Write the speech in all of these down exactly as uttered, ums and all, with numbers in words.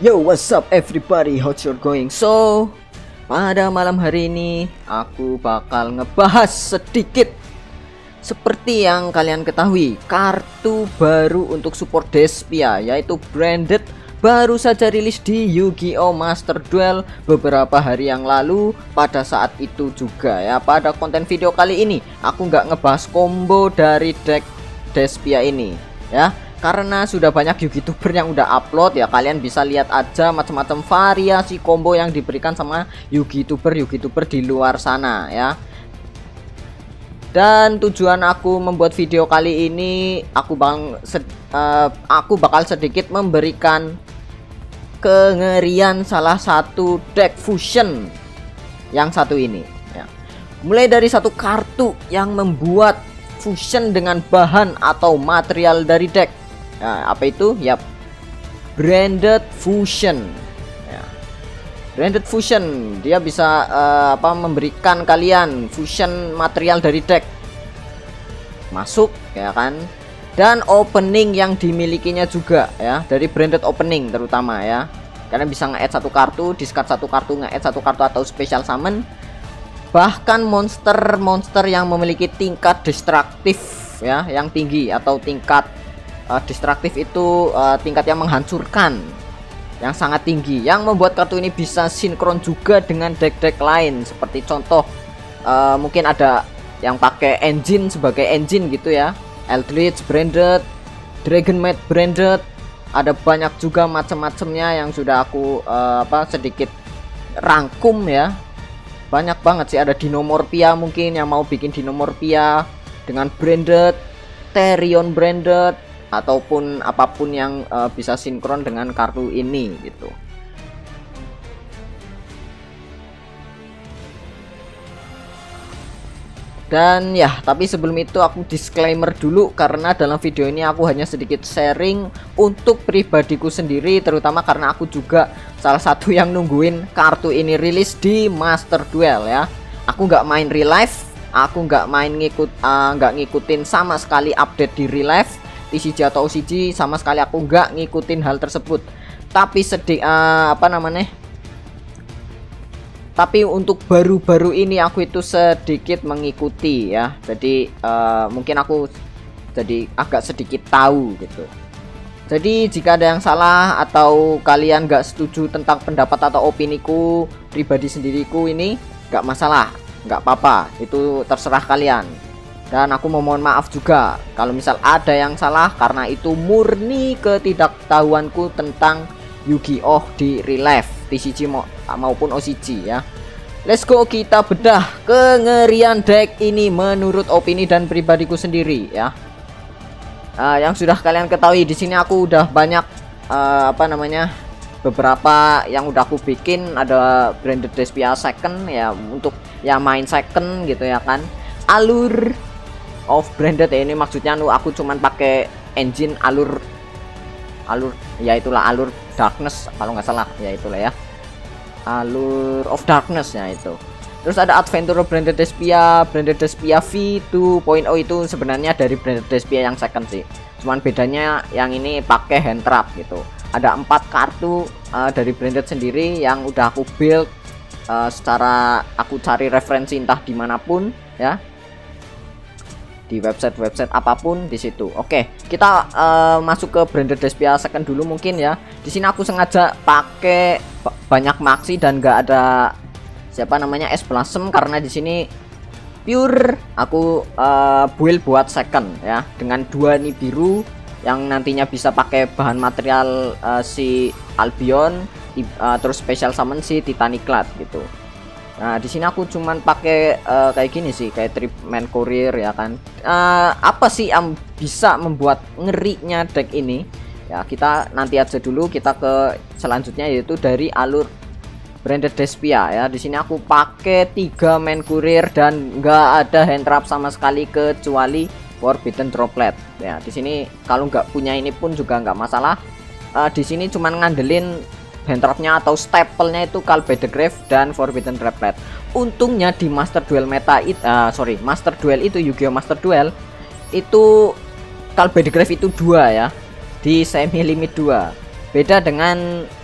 Yo, what's up everybody, how's your going? So, pada malam hari ini aku bakal ngebahas sedikit. Seperti yang kalian ketahui, kartu baru untuk support Despia, yaitu branded, baru saja rilis di Yu-Gi-Oh! Master Duel beberapa hari yang lalu. Pada saat itu juga ya, pada konten video kali ini aku nggak ngebahas combo dari deck Despia ini ya, karena sudah banyak YouTuber yang udah upload ya. Kalian bisa lihat aja macam-macam variasi combo yang diberikan sama YouTuber YouTuber di luar sana ya. Dan tujuan aku membuat video kali ini, aku bang sed, uh, aku bakal sedikit memberikan kengerian salah satu deck fusion yang satu ini ya. Mulai dari satu kartu yang membuat fusion dengan bahan atau material dari deck. Nah, apa itu? Yap, branded fusion ya. Branded fusion, dia bisa uh, apa memberikan kalian fusion material dari deck masuk ya kan. Dan opening yang dimilikinya juga ya, dari branded opening terutama ya. Kalian bisa nge-add satu kartu, discard satu kartu, nge-add satu kartu atau special summon. Bahkan monster-monster yang memiliki tingkat destruktif ya, yang tinggi atau tingkat uh, destruktif itu uh, tingkat yang menghancurkan yang sangat tinggi, yang membuat kartu ini bisa sinkron juga dengan deck-deck lain. Seperti contoh uh, mungkin ada yang pakai engine sebagai engine gitu ya, Eldritch branded, Dragon Maid branded, ada banyak juga macam-macamnya yang sudah aku uh, apa sedikit rangkum ya. Banyak banget sih, ada Dinomorphia mungkin yang mau bikin Dinomorphia dengan branded, Therion branded, ataupun apapun yang uh, bisa sinkron dengan kartu ini gitu. Dan ya, tapi sebelum itu aku disclaimer dulu, karena dalam video ini aku hanya sedikit sharing untuk pribadiku sendiri, terutama karena aku juga salah satu yang nungguin kartu ini rilis di Master Duel ya. Aku nggak main real life, aku nggak main ngikut, uh, nggak ngikutin sama sekali update di real life, T C G atau O C G, sama sekali aku nggak ngikutin hal tersebut. Tapi sedih, uh, apa namanya? Tapi untuk baru-baru ini aku itu sedikit mengikuti ya. Jadi uh, mungkin aku jadi agak sedikit tahu gitu. Jadi jika ada yang salah atau kalian gak setuju tentang pendapat atau opiniku pribadi sendiriku ini, gak masalah, gak apa-apa, itu terserah kalian. Dan aku mohon maaf juga kalau misal ada yang salah, karena itu murni ketidaktahuanku tentang Yu-Gi-Oh! Di real life, T C G maupun O C G ya. Let's go, kita bedah kengerian deck ini menurut opini dan pribadiku sendiri ya. Uh, yang sudah kalian ketahui, di sini aku udah banyak uh, apa namanya beberapa yang udah aku bikin. Ada branded Despia second ya, untuk yang main second gitu ya kan. Alur of branded ya, ini maksudnya nu aku cuman pakai engine alur alur ya, itulah alur darkness kalau nggak salah ya, itulah ya, alur of darkness ya itu. Terus ada Adventure branded Despia, branded Despia V dua titik nol itu sebenarnya dari branded Despia yang second sih. Cuman bedanya yang ini pakai hand trap gitu. Ada empat kartu uh, dari branded sendiri yang udah aku build uh, secara aku cari referensi entah dimanapun ya, di website-website apapun di situ. Oke, kita uh, masuk ke branded Despia second dulu mungkin ya. Di sini aku sengaja pakai banyak maxi dan nggak ada siapa namanya es blossom, karena di sini pure aku uh, build buat second ya, dengan dua nih biru yang nantinya bisa pakai bahan material uh, si Albion, uh, terus special summon si Titaniclad gitu. Nah di sini aku cuman pakai uh, kayak gini sih, kayak treatment courier ya kan. Uh, apa sih yang bisa membuat ngerinya deck ini? Ya kita nanti aja dulu, kita ke selanjutnya yaitu dari alur branded Despia ya. Di sini aku pakai tiga main courier dan nggak ada hand trap sama sekali kecuali Forbidden Droplet. Ya di sini kalau nggak punya ini pun juga nggak masalah. Uh, di sini cuman ngandelin hand trapnya atau staple-nya itu Calbe the Grave dan Forbidden Droplet. Untungnya di Master Duel meta it, uh, sorry Master Duel itu, Yu-Gi-Oh! Master Duel itu Calbe the Grave itu dua ya, di semi limit dua. Beda dengan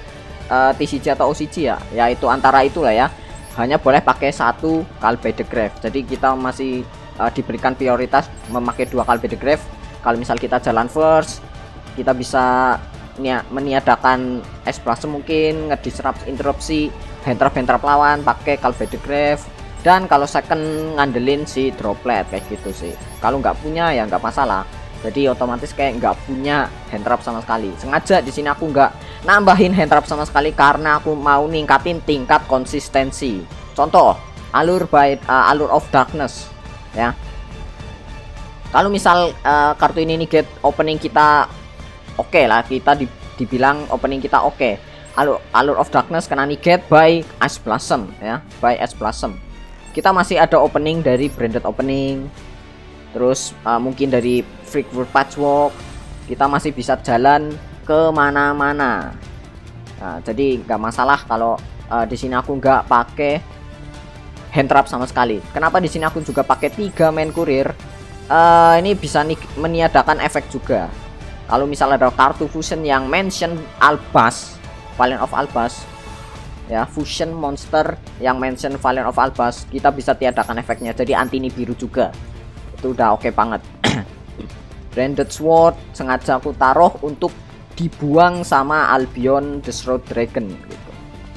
uh, T C G atau O C G ya, yaitu antara itulah ya, hanya boleh pakai satu Call by the Grave. Jadi kita masih uh, diberikan prioritas memakai dua Call by the Grave. Kalau misal kita jalan first, kita bisa meniadakan explosion, mungkin ngedisrupt interupsi hand trap hand trap lawan pakai Call by the Grave. Dan kalau second ngandelin si droplet kayak gitu sih. Kalau nggak punya ya nggak masalah. Jadi otomatis kayak nggak punya hand trap sama sekali. Sengaja di sini aku nggak nambahin hand trap sama sekali karena aku mau ningkatin tingkat konsistensi. Contoh alur by uh, alur of darkness ya. Kalau misal uh, kartu ini negate opening kita oke okay lah, kita di, dibilang opening kita oke. Okay. Alur alur of darkness kena negate by Ice Blossom ya, by Ice Blossom. Kita masih ada opening dari branded opening. Terus uh, mungkin dari Freakwood Patchwork, kita masih bisa jalan ke mana-mana. Nah, jadi nggak masalah kalau uh, di sini aku nggak pakai hand trap sama sekali. Kenapa di sini aku juga pakai tiga main kurir? Uh, ini bisa meniadakan efek juga. Kalau misalnya ada kartu fusion yang mention Albas, Valiant of Albas, ya fusion monster yang mention Valiant of Albas, kita bisa tiadakan efeknya. Jadi anti Nibiru juga. Itu udah oke okay banget. Branded Sword sengaja aku taruh untuk dibuang sama Albion the Shroud Dragon gitu.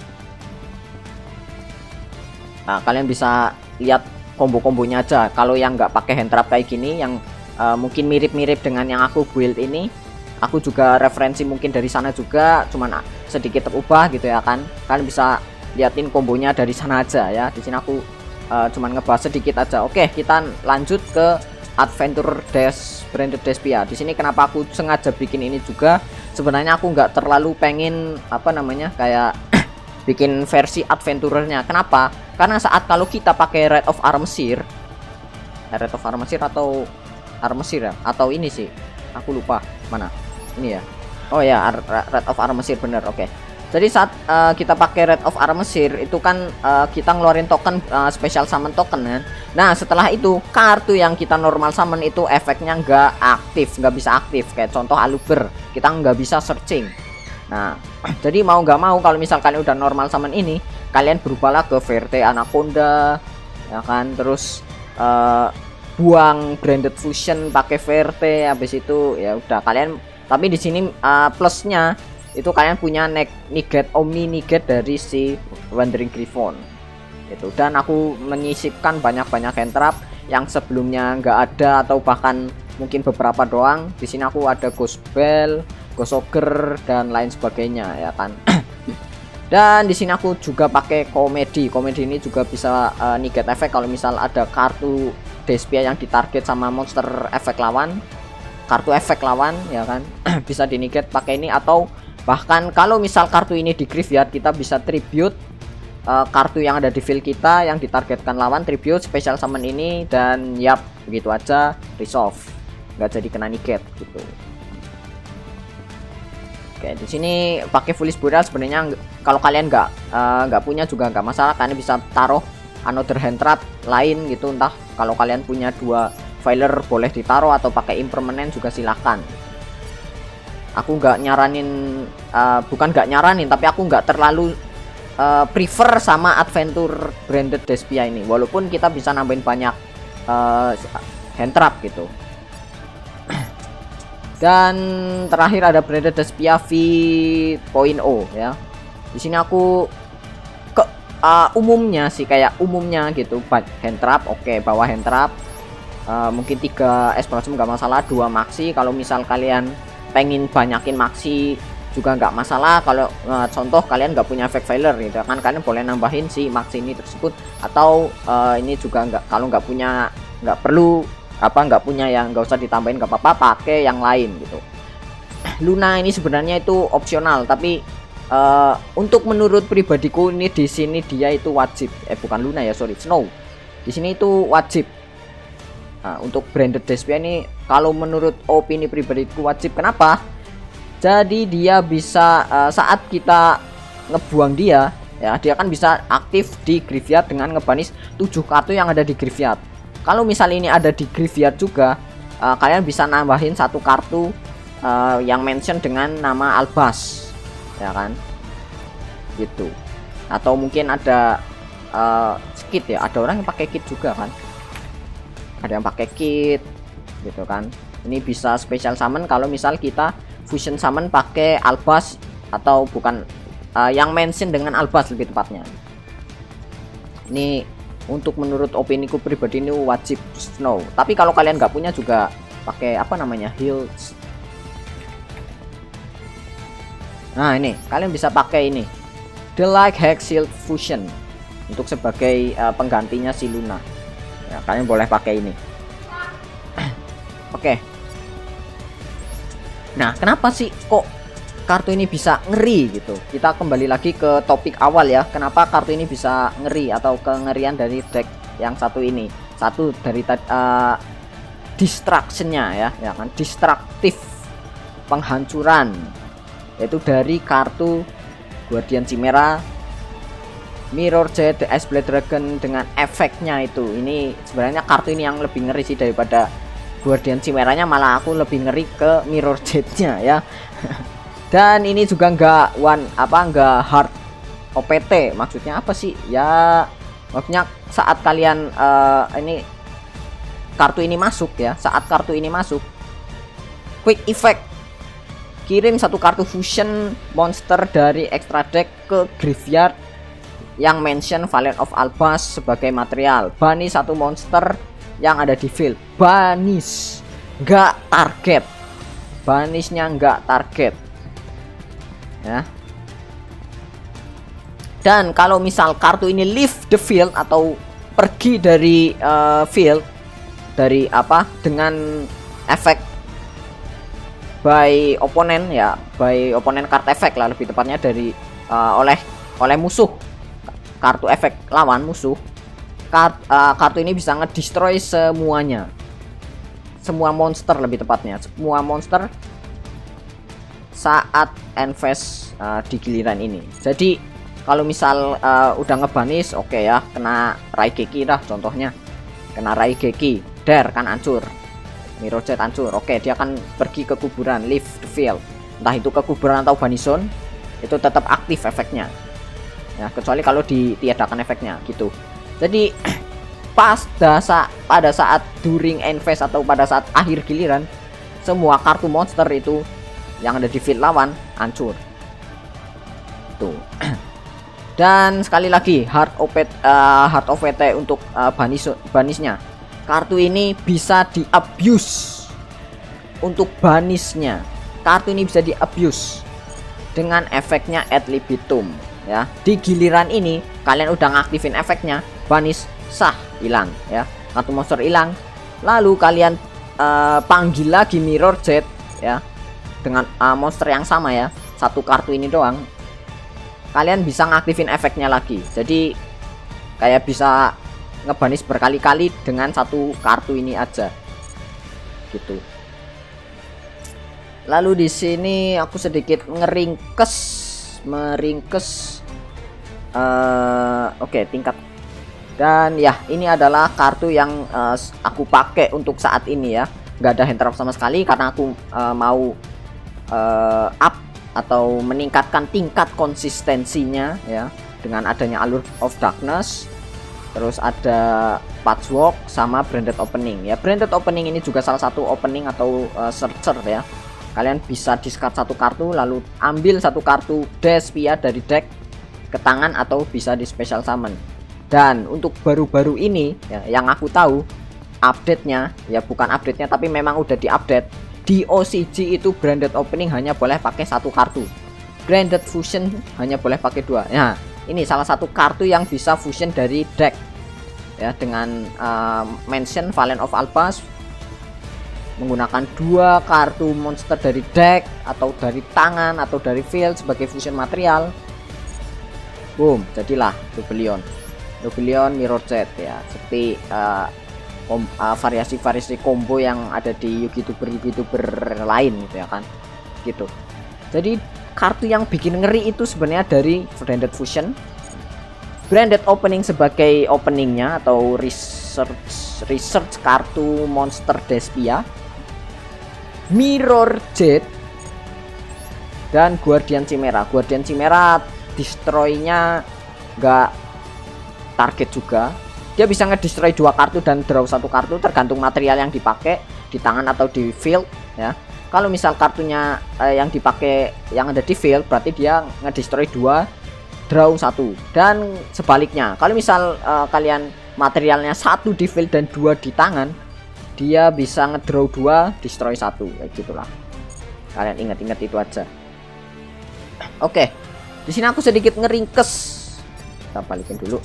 Nah, kalian bisa lihat combo-kombonya aja. Kalau yang nggak pakai hand trap kayak gini, yang uh, mungkin mirip-mirip dengan yang aku build ini, aku juga referensi mungkin dari sana juga, cuman sedikit terubah gitu ya kan. Kalian bisa liatin kombonya dari sana aja ya. Di sini aku Uh, cuman ngebahas sedikit aja. Oke, kita lanjut ke Adventure Dash Branded Despia. Di sini kenapa aku sengaja bikin ini juga? Sebenarnya aku nggak terlalu pengen apa namanya kayak bikin versi adventurernya. Kenapa? Karena saat kalau kita pakai Red of Armsir, eh, Red of Armsir atau Armsir ya, atau ini sih, aku lupa mana. Ini ya. Oh ya, Red of Armsir bener. Oke. Okay. Jadi saat uh, kita pakai Red of Armsir itu kan uh, kita ngeluarin token uh, special summon token kan. Nah setelah itu kartu yang kita normal summon itu efeknya nggak aktif, nggak bisa aktif. Kayak contoh Aluber, kita nggak bisa searching. Nah jadi mau nggak mau kalau misal kalian udah normal summon ini, kalian berubahlah ke Verte Anaconda, ya kan. Terus uh, buang Branded Fusion pakai Verte, habis itu ya udah kalian. Tapi di sini uh, plusnya itu kalian punya negate omni negate dari si Wandering Griffon itu. Dan aku menyisipkan banyak-banyak hand trap yang sebelumnya nggak ada atau bahkan mungkin beberapa doang. Di sini aku ada Ghost Bell, Ghost Ogre dan lain sebagainya ya kan. Dan di sini aku juga pakai komedi. Komedi ini juga bisa uh, negate efek kalau misal ada kartu Despia yang ditarget sama monster efek lawan, kartu efek lawan ya kan. Bisa di negate pakai ini, atau bahkan kalau misal kartu ini di graveyard, kita bisa tribute uh, kartu yang ada di field kita yang ditargetkan lawan, tribute special summon ini, dan yap begitu aja resolve, nggak jadi kena negate gitu. Oke, di sini pakai Foolish Burial sebenarnya kalau kalian nggak uh, nggak punya juga nggak masalah, kalian bisa taruh another hand trap lain gitu. Entah kalau kalian punya dua filer boleh ditaruh, atau pakai impermanent juga silahkan. Aku nggak nyaranin, uh, bukan nggak nyaranin, tapi aku nggak terlalu uh, prefer sama Adventure Branded Despia ini, walaupun kita bisa nambahin banyak uh, hand trap gitu. Dan terakhir ada Branded Despia V nol ya. Di sini aku ke uh, umumnya sih kayak umumnya gitu, hand trap oke, okay, bawa hand trap, uh, mungkin tiga explosion nggak masalah, dua maxi. Kalau misal kalian pengen banyakin maxi juga nggak masalah. Kalau uh, contoh kalian nggak punya efek failer gitu kan, kalian boleh nambahin si maxi ini tersebut. Atau uh, ini juga nggak, kalau nggak punya, nggak perlu apa nggak punya yang nggak usah ditambahin, nggak apa-apa, pakai yang lain gitu. Luna ini sebenarnya itu opsional, tapi uh, untuk menurut pribadiku ini di sini dia itu wajib. Eh bukan Luna ya, sorry, Snow. Di sini itu wajib. Nah, untuk Branded Despia ini kalau menurut opini pribadiku wajib. Kenapa? Jadi dia bisa uh, saat kita ngebuang dia ya, dia kan bisa aktif di graveyard dengan ngebanis tujuh kartu yang ada di graveyard. Kalau misal ini ada di graveyard juga, uh, kalian bisa nambahin satu kartu uh, yang mention dengan nama Albas ya kan. gitu. Atau mungkin ada uh, kit ya, ada orang yang pakai kit juga kan, ada yang pakai kit gitu kan. Ini bisa special summon kalau misal kita fusion summon pakai Albas, atau bukan uh, yang mention dengan Albas lebih tepatnya. Ini untuk menurut opini ku pribadi ini wajib snow, tapi kalau kalian nggak punya juga pakai apa namanya heals. Nah ini kalian bisa pakai ini The Like Hex Shield Fusion untuk sebagai uh, penggantinya si Luna ya, kalian boleh pakai ini. Oke okay. Nah kenapa sih kok kartu ini bisa ngeri gitu? Kita kembali lagi ke topik awal ya, kenapa kartu ini bisa ngeri atau kengerian dari deck yang satu ini. Satu dari uh, distractionnya ya, ya kan, destruktif, penghancuran, yaitu dari kartu Guardian Chimera, Mirror Jet, The Ice Blade Dragon dengan efeknya itu. Ini sebenarnya kartu ini yang lebih ngeri sih daripada Guardian Chimera-nya, malah aku lebih ngeri ke Mirror Jet-nya ya. Dan ini juga enggak one apa enggak hard O P T. Maksudnya apa sih? Ya maksudnya saat kalian uh, ini kartu ini masuk ya, saat kartu ini masuk quick effect, kirim satu kartu fusion monster dari extra deck ke graveyard yang mention Valiant of Albas sebagai material. Banish satu monster yang ada di field. Banish, nggak target. Banishnya nggak target. Ya. Dan kalau misal kartu ini leave the field atau pergi dari uh, field dari apa dengan efek by opponent ya, by opponent card effect lah lebih tepatnya, dari uh, oleh oleh musuh, kartu efek lawan musuh, kart, uh, kartu ini bisa ngedestroy semuanya, semua monster lebih tepatnya, semua monster saat end phase uh, di giliran ini. Jadi kalau misal uh, udah ngebanish, oke okay ya, kena Raigeki dah contohnya, kena Raigeki, der kan hancur, Mirror Jet hancur, oke okay, dia akan pergi ke kuburan, leave the field, entah itu ke kuburan atau Banish Zone, itu tetap aktif efeknya ya, kecuali kalau ditiadakan efeknya gitu. Jadi pas dasa, pada saat during end phase atau pada saat akhir giliran, semua kartu monster itu yang ada di field lawan hancur tuh. Dan sekali lagi hard O P T, uh, hard O P T untuk uh, banish banishnya, kartu ini bisa di abuse. Untuk banishnya kartu ini bisa di abuse dengan efeknya ad libitum ya. Di giliran ini kalian udah ngaktifin efeknya, banish sah, hilang ya, kartu monster hilang. Lalu kalian uh, panggil lagi Mirror Jet ya, dengan uh, monster yang sama ya, satu kartu ini doang, kalian bisa ngaktifin efeknya lagi. Jadi kayak bisa ngebanis berkali-kali dengan satu kartu ini aja gitu. Lalu di sini aku sedikit ngeringkes meringkes uh, oke okay, tingkat. Dan ya ini adalah kartu yang uh, aku pakai untuk saat ini ya, nggak ada hand trap sama sekali karena aku uh, mau Uh, up atau meningkatkan tingkat konsistensinya ya, dengan adanya Allure of Darkness, terus ada Patchwork sama Branded Opening ya. Branded Opening ini juga salah satu opening atau uh, searcher ya. Kalian bisa discard satu kartu lalu ambil satu kartu Despia dari deck ke tangan atau bisa di special summon. Dan untuk baru-baru ini ya, yang aku tahu update-nya ya, bukan update-nya tapi memang udah diupdate. Di O C G itu Branded Opening hanya boleh pakai satu kartu, Branded Fusion hanya boleh pakai dua. Nah ini salah satu kartu yang bisa fusion dari deck ya, dengan uh, mention Valiant of Albas, menggunakan dua kartu monster dari deck atau dari tangan atau dari field sebagai fusion material. Boom, jadilah Dubelion Dubelion Mirror Jet ya, seperti uh, variasi-variasi uh, combo yang ada di YouTuber-YouTuber lain gitu ya kan gitu. Jadi kartu yang bikin ngeri itu sebenarnya dari Branded Fusion, Branded Opening sebagai openingnya atau research research kartu monster Despia, Mirror Jet, dan Guardian Chimera. Guardian Chimera destroy-nya nggak target juga. Dia bisa ngedestroy dua kartu dan draw satu kartu tergantung material yang dipakai di tangan atau di field ya. Kalau misal kartunya eh, yang dipakai yang ada di field, berarti dia ngedestroy dua, draw satu. Dan sebaliknya, kalau misal eh, kalian materialnya satu di field dan dua di tangan, dia bisa ngedraw dua, destroy satu, kayak gitulah. Kalian ingat-ingat itu aja. Oke, di sini aku sedikit ngeringkes. Kita balikin dulu.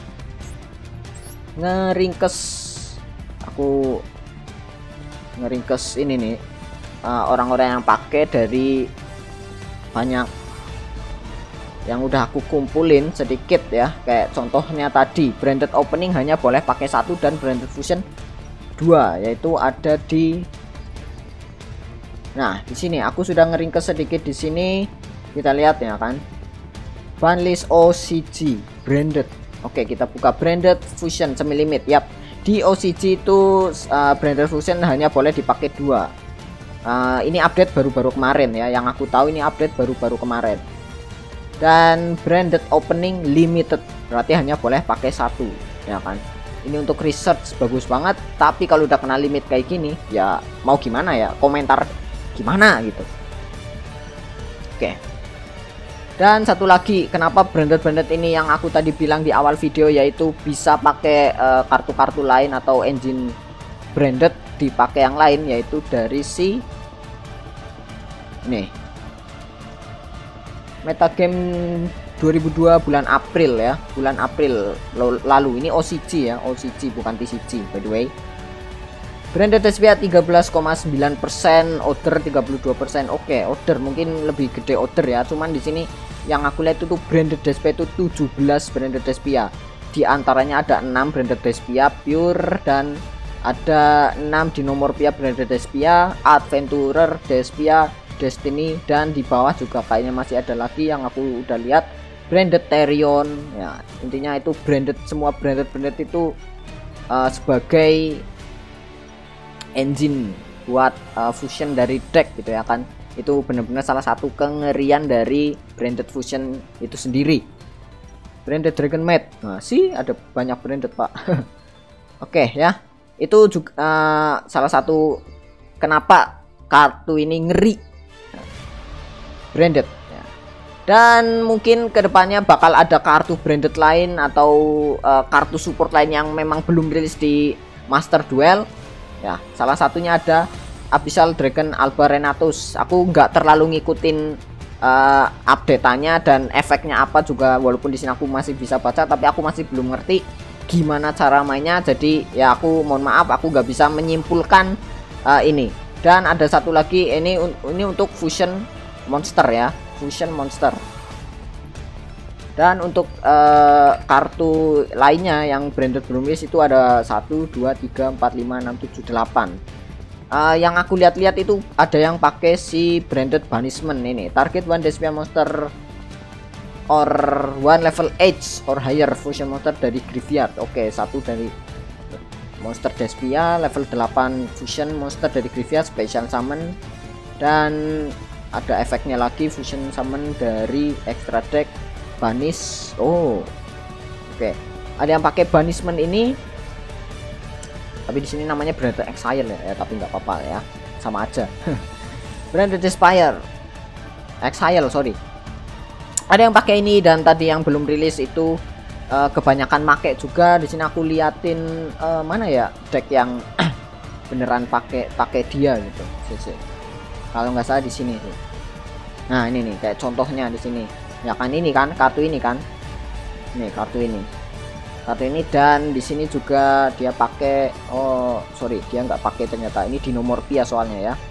Ngeringkes. Aku ngeringkes ini nih. Orang-orang uh, yang pakai dari banyak yang udah aku kumpulin sedikit ya. Kayak contohnya tadi, branded opening hanya boleh pakai satu dan branded fusion dua, yaitu ada di. Nah, di sini aku sudah ngeringkes sedikit di sini. Kita lihat ya kan. Banlist O C G branded. Oke, kita buka branded fusion semi limit. Yap, di O C G itu uh, branded fusion hanya boleh dipakai dua. Uh, ini update baru-baru kemarin ya. Yang aku tahu ini update baru-baru kemarin. Dan branded opening limited, berarti hanya boleh pakai satu, ya kan. Ini untuk research bagus banget. Tapi kalau udah kena limit kayak gini, ya mau gimana ya? Komentar gimana gitu. Oke. Dan satu lagi, kenapa branded-branded ini yang aku tadi bilang di awal video, yaitu bisa pakai kartu-kartu uh, lain atau engine branded dipakai yang lain, yaitu dari si nih metagame dua ribu dua bulan April ya, bulan April lalu. Ini O C G ya, O C G bukan T C G by the way. Branded S P A tiga belas koma sembilan persen, order tiga puluh dua persen. Oke, order mungkin lebih gede order ya. Cuman di sini yang aku lihat itu branded S P A itu tujuh belas branded S P A. Di antaranya ada enam branded S P A pure dan ada enam di nomor pia branded S P A, Adventurer, Despia, Destiny, dan di bawah juga kayaknya masih ada lagi yang aku udah lihat branded Therion ya. Intinya itu branded, semua branded branded itu uh, sebagai engine buat uh, fusion dari deck gitu ya kan. Itu benar-benar salah satu kengerian dari branded fusion itu sendiri. Branded Dragon Maid, nah sih ada banyak branded pak. Oke ya, itu juga uh, salah satu kenapa kartu ini ngeri branded ya. Dan mungkin kedepannya bakal ada kartu branded lain atau uh, kartu support lain yang memang belum rilis di Master Duel ya. Salah satunya ada Abyssal Dragon Alba Renatus. Aku nggak terlalu ngikutin uh, update-nya dan efeknya apa juga, walaupun di sini aku masih bisa baca, tapi aku masih belum ngerti gimana cara mainnya. Jadi ya aku mohon maaf, aku nggak bisa menyimpulkan uh, ini. Dan ada satu lagi, ini ini untuk fusion monster ya, fusion monster. Dan untuk uh, kartu lainnya yang branded belum rilis itu ada satu, dua, tiga, empat, lima, enam, tujuh, delapan. Uh, yang aku lihat-lihat itu ada yang pakai si branded banishment ini. Target one Despia monster or one level eight or higher fusion monster dari graveyard. Oke, okay, satu dari monster Despia, level delapan fusion monster dari graveyard, special summon, dan ada efeknya lagi fusion summon dari extra deck banish. Oh, oke, okay. Ada yang pakai banishment ini, tapi di sini namanya branded exile ya, ya tapi nggak apa-apa ya, sama aja. Branded Aspire exile, sorry. Ada yang pakai ini, dan tadi yang belum rilis itu uh, kebanyakan make juga. Di sini aku liatin uh, mana ya deck yang beneran pakai pakai dia gitu. Kalau nggak salah di sini sih. Nah ini nih kayak contohnya di sini. Ya kan, ini kan kartu ini kan. Nih kartu ini. Kartu ini, dan di sini juga dia pakai, oh sorry dia nggak pakai ternyata, ini di nomor pia soalnya ya.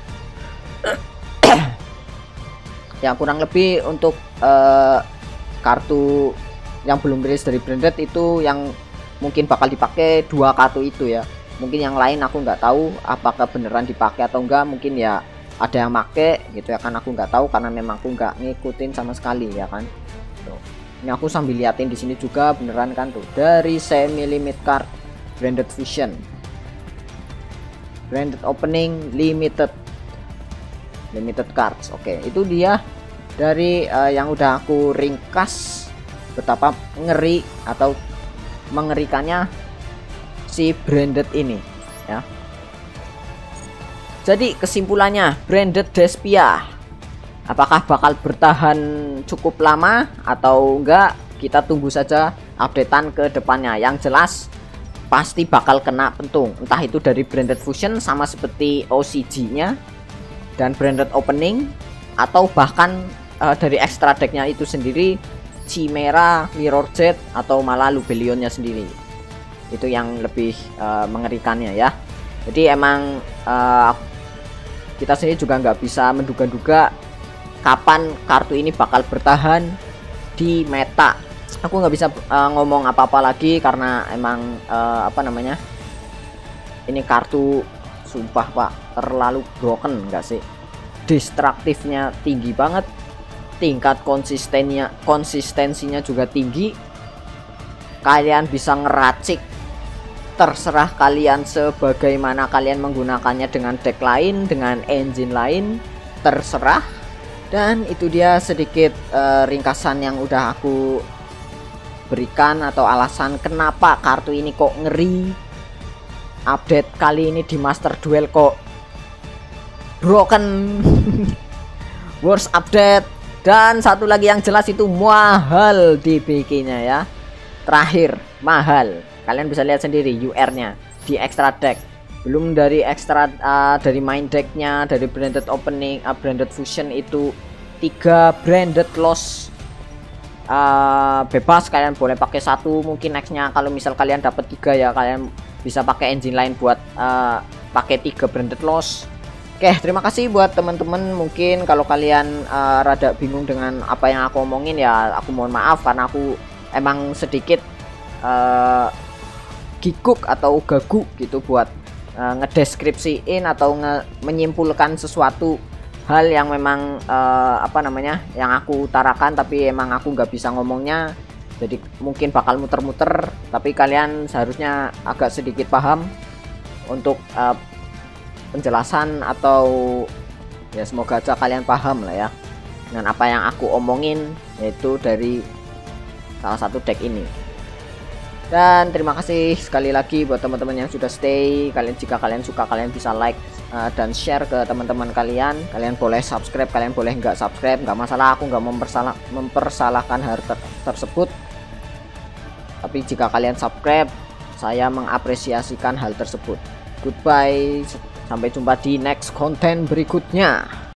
Ya kurang lebih untuk uh, kartu yang belum rilis dari branded itu yang mungkin bakal dipakai dua kartu itu ya. Mungkin yang lain aku nggak tahu apakah beneran dipakai atau enggak, mungkin ya ada yang make gitu ya kan, aku nggak tahu karena memang aku nggak ngikutin sama sekali ya kan. Tuh. Ini aku sambil liatin di sini juga beneran kan tuh, dari semi limit card branded fusion, branded opening limited limited cards. Oke, itu dia dari uh, yang udah aku ringkas betapa ngeri atau mengerikannya si branded ini ya. Jadi kesimpulannya, branded Despia apakah bakal bertahan cukup lama atau enggak, kita tunggu saja updatean ke depannya. Yang jelas pasti bakal kena pentung, entah itu dari branded fusion sama seperti O C G nya dan branded opening, atau bahkan uh, dari extra decknya itu sendiri, Chimera, Mirror Jet, atau malah Lubellionnya sendiri. Itu yang lebih uh, mengerikannya ya. Jadi emang uh, kita sendiri juga nggak bisa menduga-duga kapan kartu ini bakal bertahan di meta. Aku nggak bisa uh, ngomong apa-apa lagi karena emang uh, apa namanya, ini kartu sumpah pak terlalu broken nggak sih, destruktifnya tinggi banget, tingkat konsistennya konsistensinya juga tinggi. Kalian bisa ngeracik, terserah kalian sebagaimana kalian menggunakannya dengan deck lain, dengan engine lain, terserah. Dan itu dia sedikit uh, ringkasan yang udah aku berikan atau alasan kenapa kartu ini kok ngeri. Update kali ini di Master Duel kok broken. Worst update. Dan satu lagi yang jelas itu mahal dibikinnya ya. Terakhir mahal, kalian bisa lihat sendiri U R nya di extra deck, belum dari extra uh, dari main decknya, dari branded opening, uh, branded fusion itu tiga branded loss. Uh, bebas kalian boleh pakai satu, mungkin nextnya kalau misal kalian dapat tiga ya kalian bisa pakai engine lain buat uh, pakai tiga branded loss. Oke, terima kasih buat teman-teman. Mungkin kalau kalian uh, rada bingung dengan apa yang aku omongin ya aku mohon maaf, karena aku emang sedikit uh, giguk atau gagu gitu buat uh, ngedeskripsiin atau nge menyimpulkan sesuatu hal yang memang uh, apa namanya yang aku utarakan, tapi emang aku nggak bisa ngomongnya, jadi mungkin bakal muter-muter, tapi kalian seharusnya agak sedikit paham untuk uh, penjelasan, atau ya semoga aja kalian paham lah ya dengan apa yang aku omongin, yaitu dari salah satu deck ini. Dan terima kasih sekali lagi buat teman-teman yang sudah stay. Kalian jika kalian suka, kalian bisa like uh, dan share ke teman-teman kalian. Kalian boleh subscribe, kalian boleh nggak subscribe, nggak masalah, aku nggak mempersalah mempersalahkan hal ter tersebut. Tapi jika kalian subscribe, saya mengapresiasikan hal tersebut. Goodbye, sampai jumpa di next konten berikutnya.